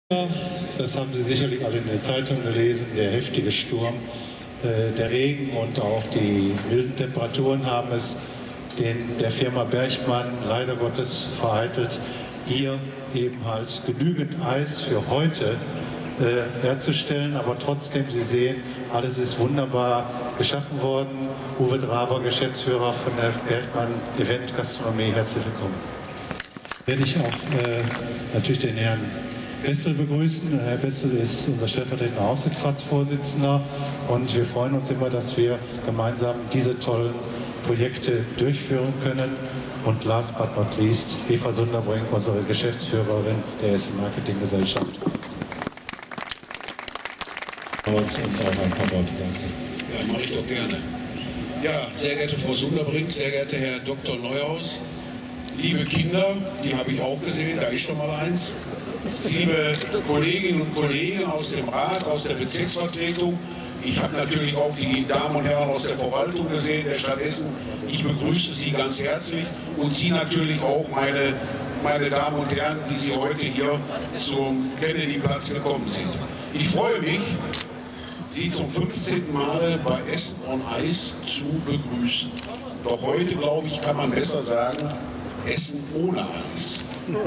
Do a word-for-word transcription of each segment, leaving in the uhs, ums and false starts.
Das haben Sie sicherlich alle in der Zeitung gelesen. Der heftige Sturm, äh, der Regen und auch die milden Temperaturen haben es den, der Firma Bergmann leider Gottes vereitelt, hier eben halt genügend Eis für heute äh, herzustellen. Aber trotzdem, Sie sehen, alles ist wunderbar geschaffen worden. Uwe Draber, Geschäftsführer von der Bergmann Event Gastronomie, herzlich willkommen. Werde ich auch äh, natürlich den Herrn Bessel begrüßen. Herr Bessel ist unser stellvertretender Aufsichtsratsvorsitzender und wir freuen uns immer, dass wir gemeinsam diese tollen Projekte durchführen können. Und last but not least Eva Sunderbrink, unsere Geschäftsführerin der Essen Marketing Gesellschaft. Was uns auch ein paar Worte sagen. Ja, mache ich doch gerne. Ja, sehr geehrte Frau Sunderbrink, sehr geehrter Herr Doktor Neuhaus, liebe Kinder, die habe ich auch gesehen, da ist schon mal eins. Liebe Kolleginnen und Kollegen aus dem Rat, aus der Bezirksvertretung, ich habe natürlich auch die Damen und Herren aus der Verwaltung gesehen, der Stadt Essen. Ich begrüße Sie ganz herzlich und Sie natürlich auch, meine, meine Damen und Herren, die Sie heute hier zum Kennedy-Platz gekommen sind. Ich freue mich, Sie zum fünfzehnten Male bei Essen on Ice zu begrüßen. Doch heute, glaube ich, kann man besser sagen, Essen ohne Eis.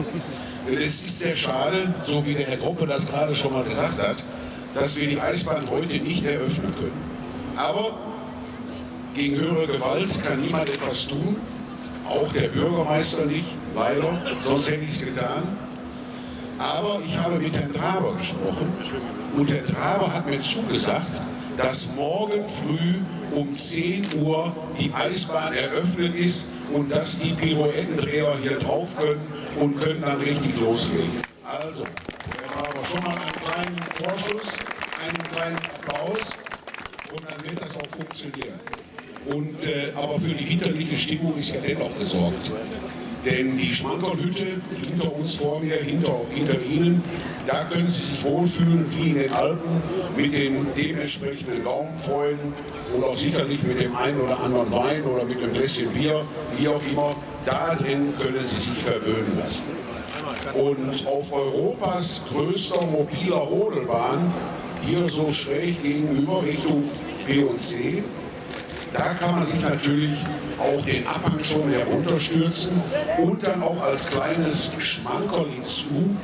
Es ist sehr schade, so wie der Herr Groppe das gerade schon mal gesagt hat, dass wir die Eisbahn heute nicht eröffnen können. Aber gegen höhere Gewalt kann niemand etwas tun, auch der Bürgermeister nicht, leider, sonst hätte ich es getan. Aber ich habe mit Herrn Draber gesprochen und Herr Draber hat mir zugesagt, dass morgen früh um zehn Uhr die Eisbahn eröffnet ist und dass die Pirouettendreher hier drauf können und können dann richtig loslegen. Also, Herr Draber, schon mal einen kleinen Vorschuss, einen kleinen Applaus und dann wird das auch funktionieren. Und, äh, aber für die winterliche Stimmung ist ja dennoch gesorgt. Denn die Schmankerlhütte, hinter uns, vor mir, hinter, hinter Ihnen, da können Sie sich wohlfühlen wie in den Alpen mit den dementsprechenden Gaumenfreunden und auch sicherlich mit dem einen oder anderen Wein oder mit einem Gläschen Bier, wie auch immer. Da drin können Sie sich verwöhnen lassen. Und auf Europas größter mobiler Rodelbahn, hier so schräg gegenüber Richtung B und C, da kann man sich natürlich auch den Abhang schon herunterstürzen und dann auch als kleines Schmankerl hinzu,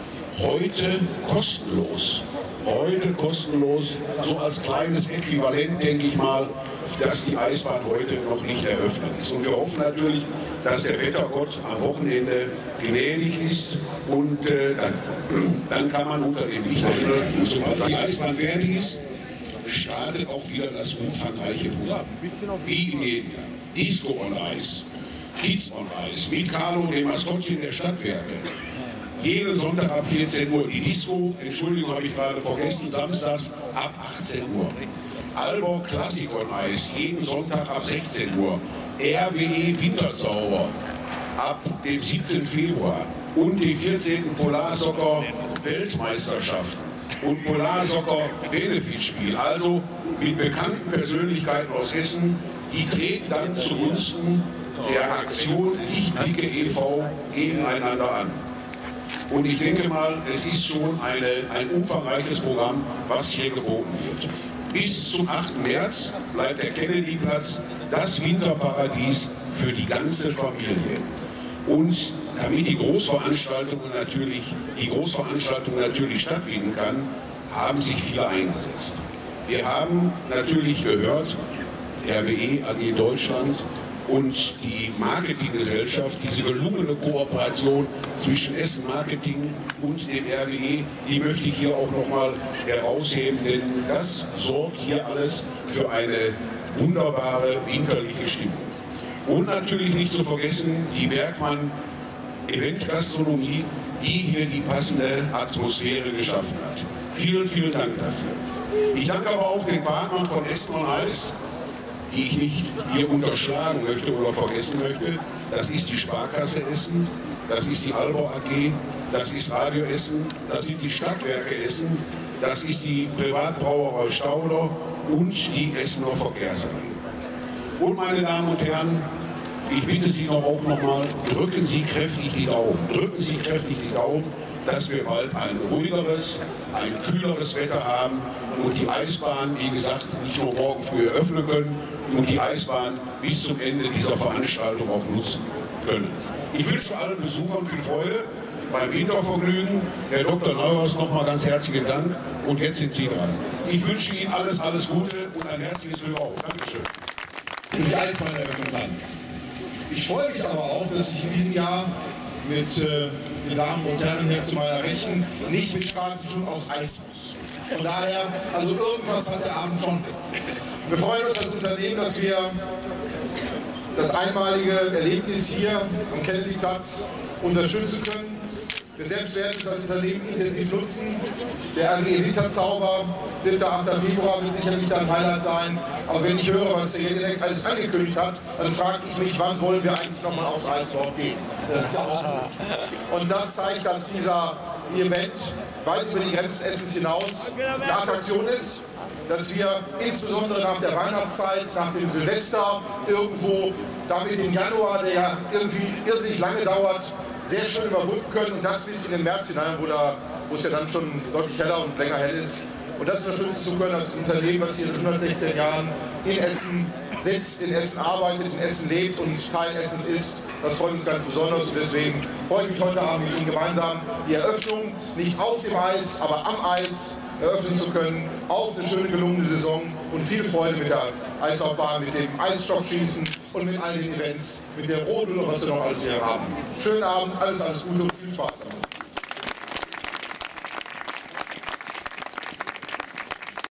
heute kostenlos. Heute kostenlos, so als kleines Äquivalent, denke ich mal, dass die Eisbahn heute noch nicht eröffnet ist. Und wir hoffen natürlich, dass der Wettergott am Wochenende gnädig ist und äh, dann, dann kann man unter dem Lichthimmel, sobald die Eisbahn fertig ist, startet auch wieder das umfangreiche Programm. Wie in jedem Jahr. Disco on Ice, Kids on Ice, mit Carlo, dem Maskottchen der Stadtwerke. Jeden Sonntag ab vierzehn Uhr. Die Disco, Entschuldigung, habe ich gerade vergessen, samstags ab achtzehn Uhr. Albo Classic on Ice, jeden Sonntag ab sechzehn Uhr. R W E Winterzauber ab dem siebten Februar. Und die vierzehnten Polarsoccer Weltmeisterschaften und Polarsoccer Benefitspiel. Also mit bekannten Persönlichkeiten aus Essen, die treten dann zugunsten der Aktion Lichtblicke e V gegeneinander an. Und ich denke mal, es ist schon eine, ein umfangreiches Programm, was hier geboten wird. Bis zum achten März bleibt der Kennedy-Platz das Winterparadies für die ganze Familie. Und damit die Großveranstaltung natürlich, die Großveranstaltung natürlich stattfinden kann, haben sich viele eingesetzt. Wir haben natürlich gehört, R W E A G Deutschland und die Marketinggesellschaft, diese gelungene Kooperation zwischen Essen Marketing und dem R W E, die möchte ich hier auch nochmal herausheben, denn das sorgt hier alles für eine wunderbare winterliche Stimmung. Und natürlich nicht zu vergessen, die Bergmann Eventgastronomie, die hier die passende Atmosphäre geschaffen hat. Vielen, vielen Dank dafür. Ich danke aber auch den Partnern von Essen on Ice, die ich nicht hier unterschlagen möchte oder vergessen möchte. Das ist die Sparkasse Essen, das ist die Albo A G, das ist Radio Essen, das sind die Stadtwerke Essen, das ist die Privatbrauerei Stauder und die Essener Verkehrs A G. Und meine Damen und Herren, ich bitte Sie doch auch nochmal, drücken Sie kräftig die Daumen, drücken Sie kräftig die Daumen, dass wir bald ein ruhigeres, ein kühleres Wetter haben und die Eisbahn, wie gesagt, nicht nur morgen früh eröffnen können und die Eisbahn bis zum Ende dieser Veranstaltung auch nutzen können. Ich wünsche allen Besuchern viel Freude beim Wintervergnügen. Herr Doktor Neuhaus, nochmal ganz herzlichen Dank. Und jetzt sind Sie dran. Ich wünsche Ihnen alles, alles Gute und ein herzliches Willkommen. Dankeschön. Und die Eisbahn eröffnen kann. Ich freue mich aber auch, dass ich in diesem Jahr mit äh, den Damen und Herren hier zu meiner Rechten nicht mit Straßenschuhen aufs Eis muss. Von daher, also irgendwas hat der Abend schon. Wir freuen uns als Unternehmen, dass wir das einmalige Erlebnis hier am Kennedy-Platz unterstützen können. Wir selbst werden es als Unternehmen intensiv nutzen. Der R W E Winterzauber, siebter achter Februar, wird sicherlich ein Highlight sein. Aber wenn ich höre, was der Jedenek alles angekündigt hat, dann frage ich mich, wann wollen wir eigentlich nochmal aufs Eis gehen? Das ist ja auch gut. Und das zeigt, dass dieser Event weit über die Grenzen Essens hinaus eine Attraktion ist, dass wir insbesondere nach der Weihnachtszeit, nach dem Silvester irgendwo, damit den Januar, der ja irgendwie irrsinnig lange dauert, sehr schön überbrücken können und das bis in den März hinein, wo, da, wo es ja dann schon deutlich heller und länger hell ist. Und das unterstützen zu können als Unternehmen, was hier seit hundertsechzehn Jahren in Essen sitzt, in Essen arbeitet, in Essen lebt und Teil Essens ist. Das freut uns ganz besonders und deswegen freue ich mich heute Abend mit Ihnen gemeinsam die Eröffnung nicht auf dem Eis, aber am Eis eröffnen zu können, auf eine schöne gelungene Saison und viel Freude mit der Eislaufbahn, mit dem Eisstockschießen und mit all den Events, mit der Rodel und was wir noch alles hier haben. Schönen Abend, alles, alles Gute und viel Spaß damit.